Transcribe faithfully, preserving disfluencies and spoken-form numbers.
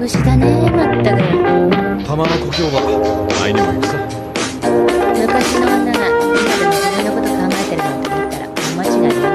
節だね、まったく。 玉の故郷は前にも行くさ。 昔の女が今でも自分のこと考えてるなんて思ったら大間違いよ。